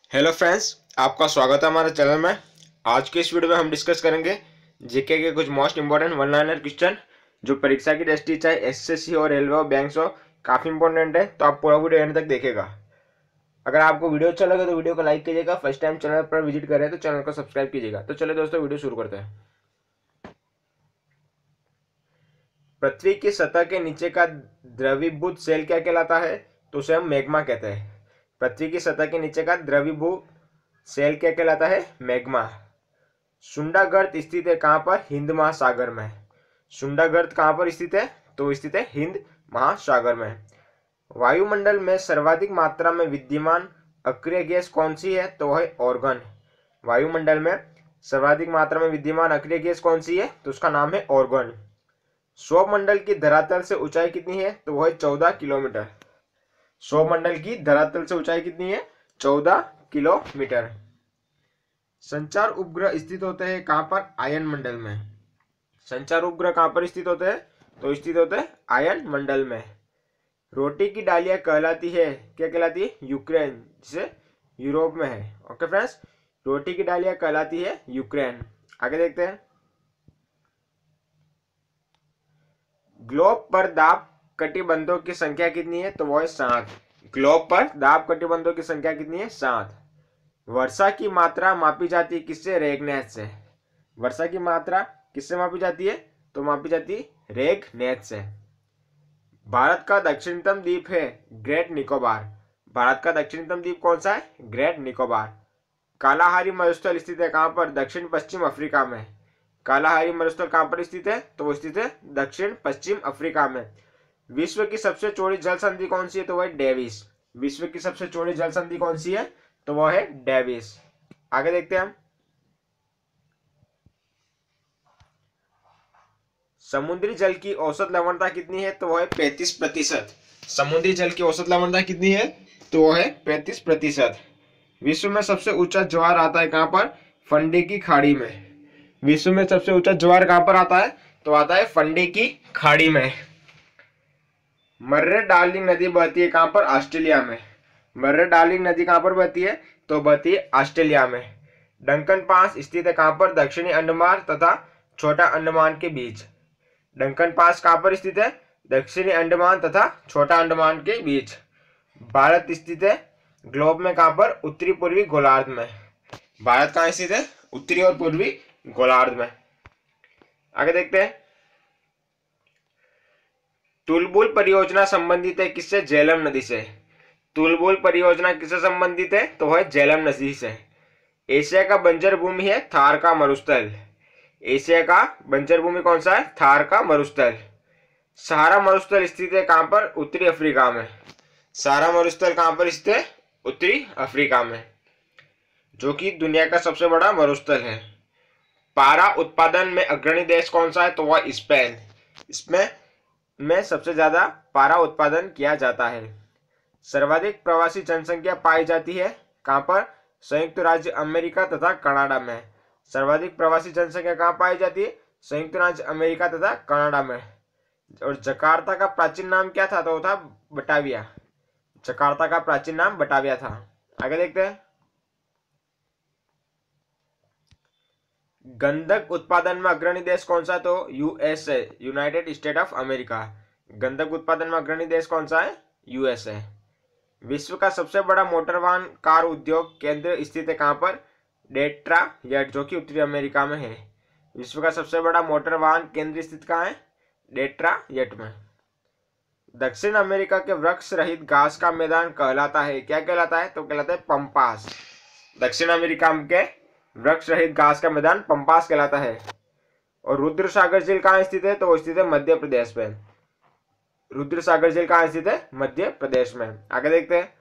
Hello friends, आपका स्वागत है हमारे चैनल में। आज के इस वीडियो में हम डिस्कस करेंगे जीके के कुछ most important one liner question जो परीक्षा की दृष्टि चाहे एसएससी हो, रेलवे हो, बैंक्स हो, काफी इंपॉर्टेंट है। तो आप पूरा वीडियो एंड तक देखेगा। अगर आपको वीडियो अच्छा लगे तो वीडियो को लाइक कीजिएगा। फर्स्ट टाइम चैनल पर विजिट करें तो चैनल को सब्सक्राइब कीजिएगा। तो चलिए दोस्तों, वीडियो शुरू करते हैं। पृथ्वी की सतह के नीचे का द्रवीभूत सेल क्या कहलाता है? तो उसे हम मैग्मा कहते हैं। पृथ्वी की सतह के नीचे का द्रवीभूत सेल क्या कहलाता है? मैग्मा। शुंडागर्त स्थित है कहां पर? हिंद महासागर में। शुंडागर्त कहां पर स्थित है? तो स्थित है हिंद महासागर में। वायुमंडल में सर्वाधिक मात्रा में विद्यमान अक्रिय गैस कौन सी है? तो वह है ऑर्गन। वायुमंडल में सर्वाधिक मात्रा में विद्यमान अक्रिय गैस कौन सी है? तो उसका नाम है ऑर्गन। सौरमंडल की धरातल से ऊंचाई कितनी है? तो वह है 14 किलोमीटर। सौरमंडल की धरातल से ऊंचाई कितनी है? 14 किलोमीटर। संचार उपग्रह स्थित होते हैं कहां पर? आयन मंडल में। संचार उपग्रह कहां पर स्थित होते हैं? तो स्थित होते हैं आयन मंडल में। रोटी की डालियां कहलाती है, क्या कहलाती है? यूक्रेन, जिसे यूरोप में है। ओके फ्रेंड्स, रोटी की डालियां कहलाती है यूक्रेन। आगे देखते हैं। ग्लोब पर दाब कटिबंधों की संख्या कितनी है? तो वो है 7। ग्लोब पर दाब कटिबंधों की संख्या कितनी है? 7। वर्षा की मात्रा मापी जाती है किससे? रेगनेट से। वर्षा की मात्रा किससे मापी जाती है? तो मापी जाती है रेगनेट से। भारत का दक्षिणतम द्वीप है ग्रेट निकोबार। भारत का दक्षिणतम द्वीप कौन सा है? ग्रेट निकोबार। कालाहारी मरुस्थल स्थित है कहां पर? दक्षिण पश्चिम अफ्रीका में। कालाहारी मरुस्थल कहां पर स्थित है? तो वो स्थित है दक्षिण पश्चिम अफ्रीका में। विश्व की सबसे चौड़ी जल संधि कौन सी है? तो वह है डेविस। विश्व की सबसे चौड़ी जल संधि कौन सी है? तो वह है डेविस। आगे देखते हैं हम। समुद्री जल की औसत लवणता कितनी है? तो वह है 35%। समुद्री जल की औसत लवणता कितनी है? तो वह है 35%। विश्व में सबसे ऊंचा ज्वार आता है कहां पर? फंडे की खाड़ी में। विश्व में सबसे ऊंचा ज्वार कहां पर आता है? तो आता है फंडे की खाड़ी में। मर्रे डार्लिंग नदी बहती है कहां पर? ऑस्ट्रेलिया में। मर्रे डार्लिंग नदी कहां पर बहती है? तो बहती है ऑस्ट्रेलिया में। डंकन पास स्थित है कहां पर? दक्षिणी अंडमान तथा छोटा अंडमान के बीच। डंकन पास कहां पर स्थित है? दक्षिणी अंडमान तथा छोटा अंडमान के बीच। भारत स्थित है ग्लोब में कहां पर? उत्तरी पूर्वी गोलार्ध में। भारत कहां स्थित है? उत्तरी और पूर्वी गोलार्ध में। आगे देखते हैं। तुलबुल परियोजना संबंधित है किससे? झेलम नदी से। तुलबुल परियोजना किससे संबंधित है? तो वह झेलम नदी से। एशिया का बंजर भूमि है थार का मरुस्थल। एशिया का बंजर भूमि कौन सा है? थार का मरुस्थल। सहारा मरुस्थल स्थित है कहां पर? उत्तरी अफ्रीका में। सहारा मरुस्थल कहां पर स्थित है? उत्तरी अफ्रीका में, जो कि दुनिया का सबसे बड़ा मरुस्थल है। पारा उत्पादन में अग्रणी देश कौन सा है? तो वह स्पेन। इसमें सबसे ज्यादा पारा उत्पादन किया जाता है। सर्वाधिक प्रवासी जनसंख्या पाई जाती है कहां पर? संयुक्त राज्य अमेरिका तथा कनाडा में। सर्वाधिक प्रवासी जनसंख्या कहां पाई जाती है? संयुक्त राज्य अमेरिका तथा कनाडा में। और जकार्ता का प्राचीन नाम क्या था? तो वो था बटाविया। जकार्ता का प्राचीन नाम बटाविया था। आगे देखते हैं। गंधक उत्पादन में अग्रणी देश कौन सा? तो USA, United State of America. गंधक उत्पादन में अग्रणी देश कौन सा है? यूएसए। विश्व का सबसे बड़ा मोटर वाहन कार उद्योग केंद्र स्थित है कहां पर? डेट्रॉयट, जो कि उत्तरी अमेरिका में है। विश्व का सबसे बड़ा मोटर वाहन केंद्र स्थित कहां है? डेट्रॉयट में। दक्षिण अमेरिका के वृक्ष रहित घास का मैदान कहलाता है, क्या कहलाता है? तो कहलाता है पंपास। दक्षिण अमेरिका के वृक्ष रहित घास का मैदान पंपास कहलाता है। और रुद्र सागर झील कहां स्थित है? तो वो स्थित है मध्य प्रदेश में। रुद्र सागर झील कहां स्थित है? मध्य प्रदेश में। आगे देखते हैं।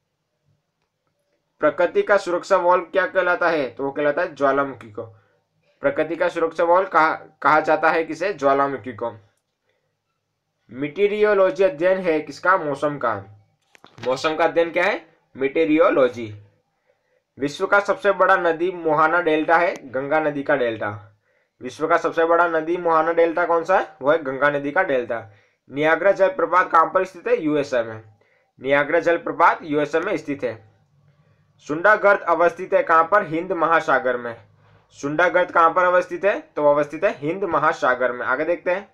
प्रकृति का सुरक्षा वॉल्व क्या कहलाता है? तो वो कहलाता है ज्वालामुखी को। प्रकृति का सुरक्षा वॉल्व कहा जाता है किसे? ज्वालामुखी को। मीटेरियोलॉजी अध्ययन है किसका? मौसम का। मौसम का अध्ययन क्या है? मीटेरियोलॉजी। विश्व का सबसे बड़ा नदी मोहाना डेल्टा है, गंगा नदी का डेल्टा। विश्व का सबसे बड़ा नदी मोहाना डेल्टा कौन सा है? वो है गंगा नदी का डेल्टा। नियाग्रा जलप्रपात कहां पर स्थित है? यूएसए में। नियाग्रा जलप्रपात यूएसए में स्थित है। सुंडा गर्त अवस्थित है कहां पर? हिंद महासागर में। सुंडा गर्त कहां पर अवस्थित है? तो अवस्थित है हिंद महासागर में। आगे देखते हैं।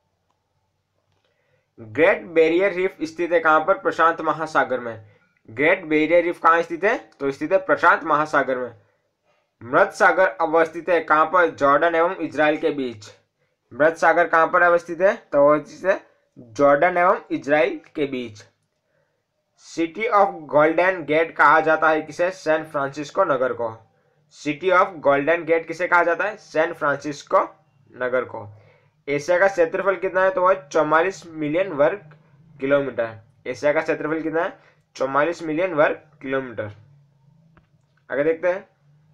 ग्रेट बैरियर रीफ स्थित है कहां पर? प्रशांत महासागर में। ग्रेट बैरियर रीफ कहां स्थित है? तो स्थित है प्रशांत महासागर में। मृत सागर अवस्थित है कहां पर? जॉर्डन एवं इजराइल के बीच। मृत सागर कहां पर अवस्थित है? तो अवस्थित है जॉर्डन एवं इजराइल के बीच। सिटी ऑफ गोल्डन गेट कहा जाता है किसे? सैन फ्रांसिस्को नगर को। सिटी ऑफ गोल्डन गेट किसे कहा जाता है? सैन फ्रांसिस्को नगर को। एशिया का क्षेत्रफल कितना है? तो वह 44 मिलियन वर्ग किलोमीटर। एशिया का क्षेत्रफल कितना है? 44 मिलियन वर्ग किलोमीटर। आगे देखते हैं।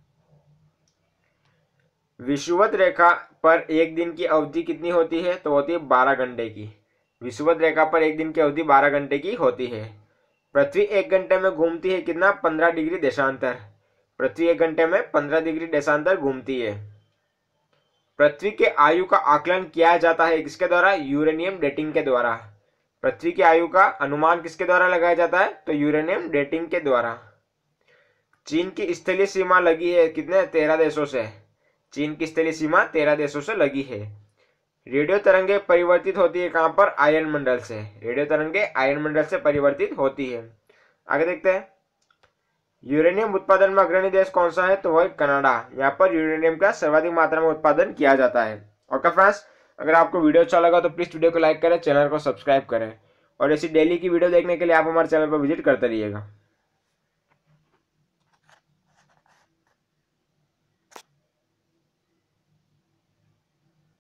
विषुवत रेखा पर एक दिन की अवधि कितनी होती है? तो होती है 12 घंटे की। विषुवत रेखा पर एक दिन की अवधि 12 घंटे की होती है। पृथ्वी 1 घंटे में घूमती है कितना? 15 डिग्री देशांतर। पृथ्वी 1 घंटे में 15 डिग्री देशांतर घूमती है। पृथ्वी के आयु का आकलन किया जाता है किसके द्वारा? यूरेनियम डेटिंग के द्वारा। पृथ्वी की आयु का अनुमान किसके द्वारा लगाया जाता है? तो यूरेनियम डेटिंग के द्वारा। चीन की स्थलीय सीमा लगी है कितने? 13 देशों से। चीन की स्थलीय सीमा 13 देशों से लगी है। रेडियो तरंगे परिवर्तित होती है कहां पर? आयन मंडल से। रेडियो तरंगे आयन मंडल से परिवर्तित होती है। आगे देखते हैं। यूरेनियम उत्पादन में अग्रणी देश कौन सा है? तो वह कनाडा। यहाँ पर यूरेनियम का सर्वाधिक मात्रा में उत्पादन किया जाता है। ओके फ्रेंड्स, अगर आपको वीडियो अच्छा लगा तो प्लीज वीडियो को लाइक करें, चैनल को सब्सक्राइब करें और ऐसी डेली की वीडियो देखने के लिए आप हमारे चैनल पर विजिट करते रहिएगा।